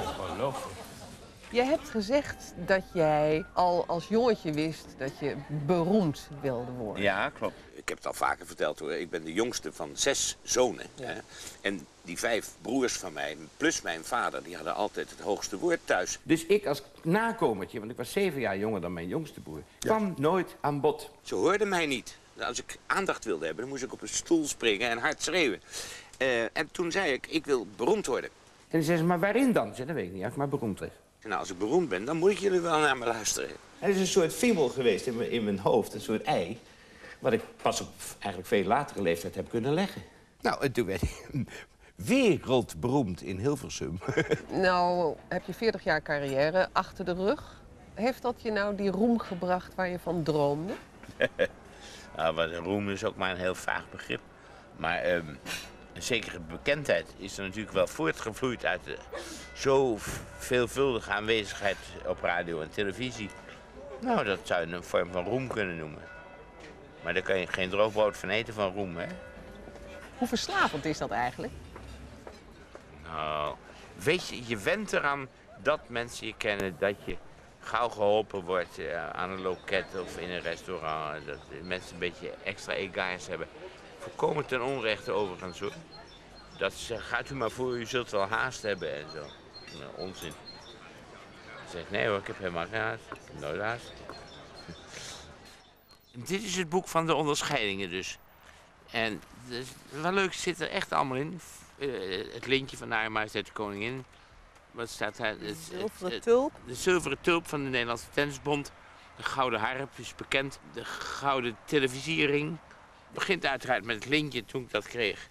Jij hebt gezegd dat jij al als jongetje wist dat je beroemd wilde worden. Ja, klopt. Ik heb het al vaker verteld hoor. Ik ben de jongste van 6 zonen. Ja. Hè? En die 5 broers van mij, plus mijn vader, die hadden altijd het hoogste woord thuis. Dus ik als nakomertje, want ik was 7 jaar jonger dan mijn jongste broer, kwam nooit aan bod. Ze hoorden mij niet. Als ik aandacht wilde hebben, dan moest ik op een stoel springen en hard schreeuwen. En toen zei ik wil beroemd worden. En dan zei ze, maar waarin dan? Ik zei, dat weet ik niet, als ik maar beroemd werd. Nou, als ik beroemd ben, dan moet jullie wel naar me luisteren. Er is een soort fiebel geweest in mijn hoofd, een soort ei, wat ik pas op eigenlijk veel latere leeftijd heb kunnen leggen. Nou, en toen werd ik wereldberoemd in Hilversum. Nou, heb je 40 jaar carrière achter de rug. Heeft dat je nou die roem gebracht waar je van droomde? Nou, roem is ook maar een heel vaag begrip. Maar een zekere bekendheid is er natuurlijk wel voortgevloeid uit de zo veelvuldige aanwezigheid op radio en televisie. Nou, dat zou je een vorm van roem kunnen noemen. Maar daar kan je geen droogbrood van eten van roem, hè? Hoe verslavend is dat eigenlijk? Nou, weet je, je went eraan dat mensen je kennen, dat je gauw geholpen wordt aan een loket of in een restaurant. Dat mensen een beetje extra egaars hebben. Volkomen ten onrechte overigens hoor. Dat ze zeggen, gaat u maar voor, u zult wel haast hebben en zo. Nou, onzin. Ik zeg, nee hoor, ik heb helemaal geen haast. Ik heb nooit haast. Dit is het boek van de onderscheidingen dus. En het is wel leuk, het zit er echt allemaal in. Het lintje van de Hare Majesteit de Koningin. Wat staat daar? De zilveren tulp. De zilveren tulp van de Nederlandse Tennisbond. De gouden harp is bekend. De gouden televisiering. Het begint uiteraard met het lintje toen ik dat kreeg.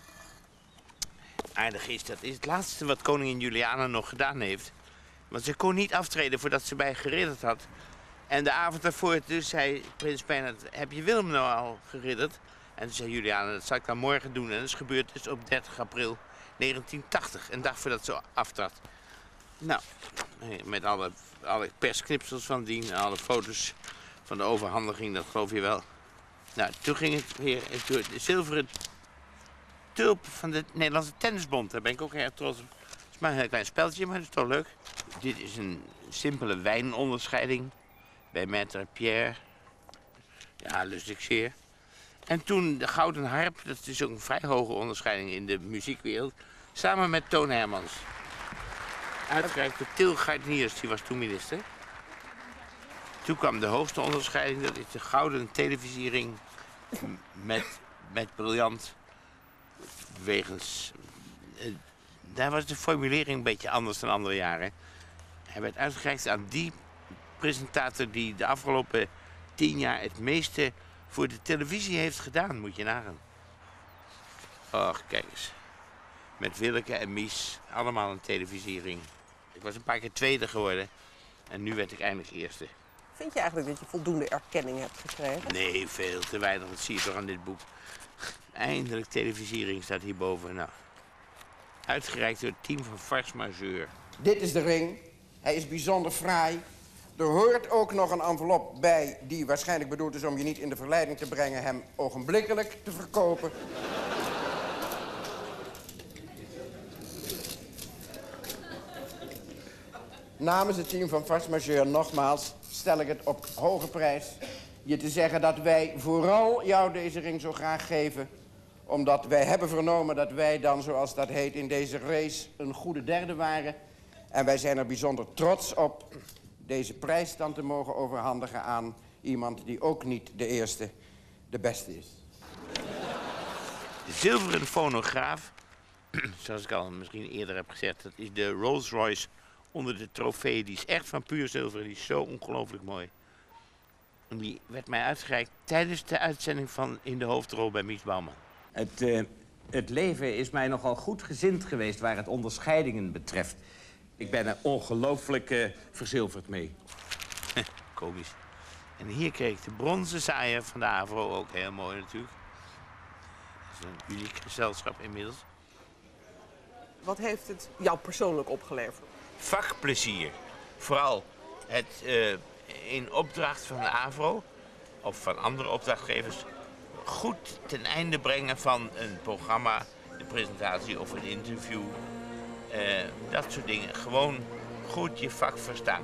Aardig is, dat is het laatste wat koningin Juliana nog gedaan heeft. Want ze kon niet aftreden voordat ze mij geridderd had. En de avond daarvoor dus zei prins Bernhard, heb je Willem nou al geridderd? En toen zei Juliana, dat zal ik dan morgen doen. En dat is gebeurd dus op 30 april 1980, een dag voordat ze aftrad. Nou, met alle persknipsels van dien en alle foto's van de overhandiging, dat geloof je wel. Nou, toen ging het weer door de zilveren tulp van de Nederlandse Tennisbond. Daar ben ik ook erg trots op. Het is maar een heel klein speltje, maar dat is toch leuk. Dit is een simpele wijnonderscheiding bij Maître Pierre. Ja, lust ik zeer. En toen de Gouden Harp, dat is ook een vrij hoge onderscheiding in de muziekwereld, samen met Toon Hermans. Uitgereikt door Til Gardniers, die was toen minister. Toen kwam de hoogste onderscheiding, dat is de Gouden Televisiering met briljant. Wegens... daar was de formulering een beetje anders dan andere jaren. Hij werd uitgereikt aan die presentator die de afgelopen 10 jaar het meeste voor de televisie heeft gedaan, moet je nagaan. Och, kijk eens. Met Willeke en Mies, allemaal een televisiering. Ik was een paar keer tweede geworden en nu werd ik eindelijk eerste. Vind je eigenlijk dat je voldoende erkenning hebt gekregen? Nee, veel te weinig. Dat zie je toch aan dit boek. Eindelijk televisiering staat hierboven. Nou, uitgereikt door het team van Farce Majeur. Dit is de ring. Hij is bijzonder fraai. Er hoort ook nog een envelop bij die waarschijnlijk bedoeld is om je niet in de verleiding te brengen hem ogenblikkelijk te verkopen. Namens het team van Farce Majeur nogmaals stel ik het op hoge prijs je te zeggen dat wij vooral jou deze ring zo graag geven, omdat wij hebben vernomen dat wij dan, zoals dat heet, in deze race een goede derde waren. En wij zijn er bijzonder trots op deze prijs dan te mogen overhandigen aan iemand die ook niet de eerste, de beste is. De zilveren fonograaf, zoals ik al misschien eerder heb gezegd, dat is de Rolls Royce onder de trofee. Die is echt van puur zilver, die is zo ongelooflijk mooi. En die werd mij uitgereikt tijdens de uitzending van In de Hoofdrol bij Mies Bouwman. Het leven is mij nogal goed gezind geweest waar het onderscheidingen betreft. Ik ben er ongelooflijk verzilverd mee. Komisch. En hier kreeg ik de bronzen zaaier van de AVRO, ook heel mooi natuurlijk. Dat is een uniek gezelschap inmiddels. Wat heeft het jou persoonlijk opgeleverd? Vakplezier. Vooral het in opdracht van de AVRO of van andere opdrachtgevers goed ten einde brengen van een programma, de presentatie of een interview. Dat soort dingen. Gewoon goed je vak verstaan.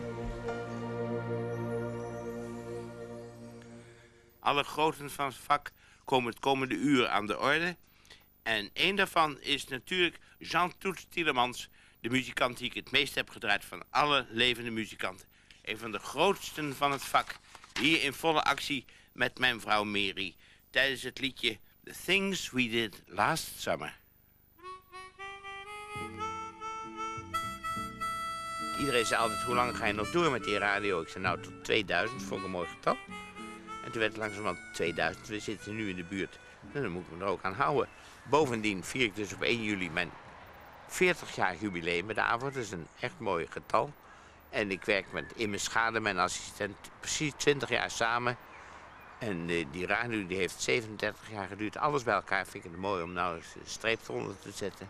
Alle groten van het vak komen het komende uur aan de orde. En één daarvan is natuurlijk Jean Toets Tielemans, de muzikant die ik het meest heb gedraaid van alle levende muzikanten. Een van de grootsten van het vak. Hier in volle actie met mijn vrouw Mary. Tijdens het liedje The Things We Did Last Summer. Iedereen zei altijd, hoe lang ga je nog door met die radio? Ik zei, nou, tot 2000, vond ik een mooi getal. En toen werd het langzamerhand 2000, we zitten nu in de buurt. En dan moet ik me er ook aan houden. Bovendien vier ik dus op 1 juli mijn 40-jarig jubileum met de avond. Dat is een echt mooi getal. En ik werk met Imme Schade, mijn assistent, precies 20 jaar samen. En die radio die heeft 37 jaar geduurd. Alles bij elkaar vind ik het mooi om nou eens een streep eronder te zetten.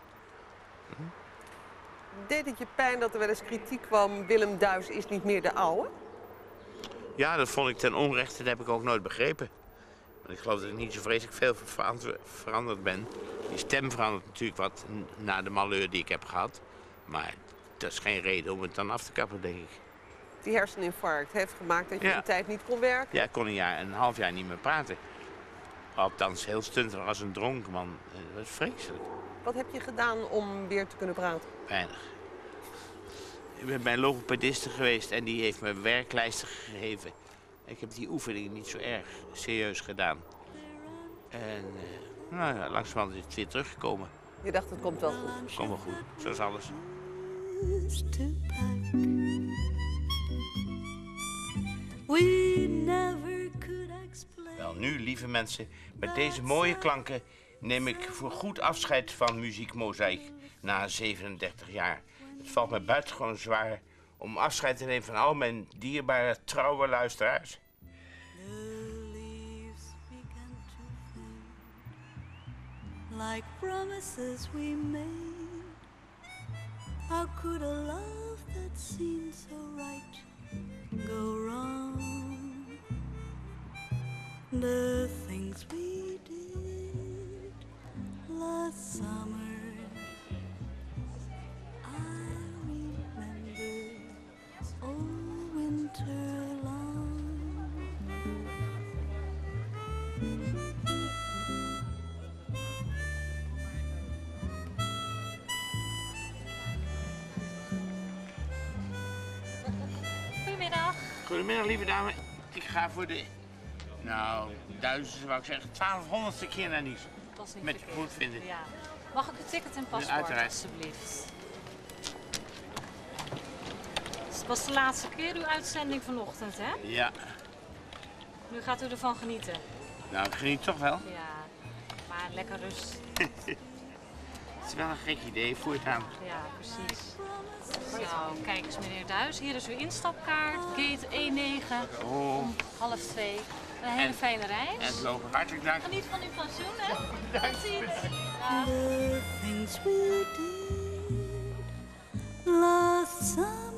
Deed het je pijn dat er wel eens kritiek kwam, Willem Duis is niet meer de oude? Ja, dat vond ik ten onrechte, dat heb ik ook nooit begrepen. Want ik geloof dat ik niet zo vreselijk veel veranderd ben. Die stem verandert natuurlijk wat na de malheur die ik heb gehad. Maar dat is geen reden om het dan af te kappen, denk ik. Die herseninfarct heeft gemaakt dat je een tijd niet kon werken? Ja, ik kon een half jaar niet meer praten. Althans, heel stuntig als een dronkman. Dat is vreselijk. Wat heb je gedaan om weer te kunnen praten? Weinig. Ik ben bij een logopediste geweest en die heeft me werklijsten gegeven. Ik heb die oefeningen niet zo erg serieus gedaan. En nou ja, langzamerhand is het weer teruggekomen. Je dacht, het komt wel goed? Komt wel goed, zoals alles. Wel nu, lieve mensen, met deze mooie klanken neem ik voor goed afscheid van Muziek Mozaïek na 37 jaar. Het valt me buitengewoon zwaar om afscheid te nemen van al mijn dierbare, trouwe luisteraars. like promises we made. How could a love that seemed so right go wrong? The things we did last summer, I remember all winter long. Goedemiddag. Goedemiddag, lieve dame. Ik ga voor de, nou, duizendste wou ik zeggen, 1200ste keer naar Nice. Dat is niet met verkeerd. goed vinden. Ja. Mag ik uw ticket en paspoort, uiteraard. alstublieft? Het was de laatste keer uw uitzending vanochtend, hè? Ja, Nu gaat u ervan genieten. nou, ik geniet toch wel. Ja, maar lekker rust. Het is wel een gek idee, voortaan. Ja, precies. Zo, kijk eens meneer Duis. Hier is uw instapkaart. Gate E9 om 1:30. Een hele fijne reis. En het lopen, hartelijk dank. Geniet van uw pensioen, hè? Tot ziens. The things we did last summer.